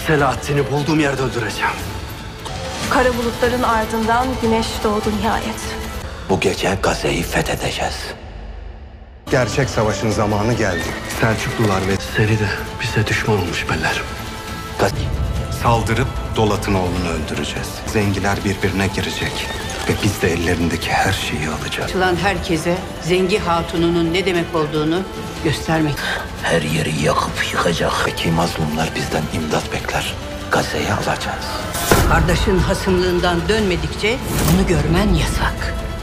Selahattin'i bulduğum yerde öldüreceğim. Kara bulutların ardından güneş doğdu nihayet. Bu gece Gazze'yi fethedeceğiz. Gerçek savaşın zamanı geldi. Selçuklular ve seni de bize düşman olmuş beller. Saldırıp Dolat'ın oğlunu öldüreceğiz. Zengiler birbirine girecek. Ve biz de ellerindeki her şeyi alacağız. Açılan herkese Zengi Hatun'un ne demek olduğunu göstermek. Her yeri yakıp yıkacak. Peki mazlumlar bizden imdat bekler. Gazze'yi alacağız. Kardeşin hasımlığından dönmedikçe bunu görmen yasak.